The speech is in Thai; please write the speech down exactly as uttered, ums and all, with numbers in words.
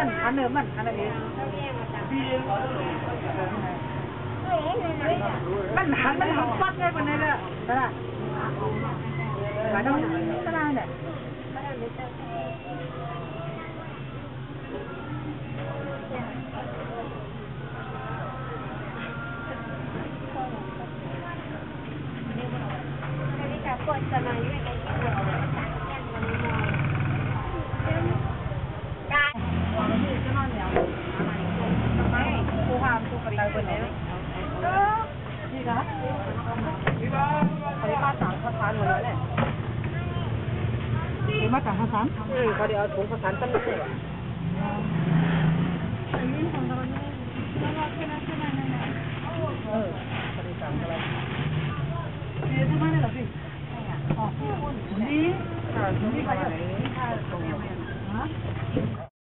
มันอันเดิมมันอันนี้มันหันมันหันฟัดไงคนนี้เลยใช่ไหมหมายถึงก็ได้เนี่ยกดสมัยยังไงที่หัวการแข่งวันนี้ได้ที่จะนอนแล้วไม่ผู้ความผู้กระต่ายคนนี้นี่ครับนี่บ้าเขาได้มาต่างภาษาหมดแล้วเนี่ยได้มาต่างภาษาอืมเขาได้เอาถุงภาษาตั้งเลยว่ะนี่ของเราเนี่ยเราเราแค่นั้นแค่นั้นนะเออเขาได้ต่างอะไรนี่ทำไมเนี่ยล่ะพี่อ๋อนี่ค่ะนี่ไปไหนค่ะตรงนี้ฮะ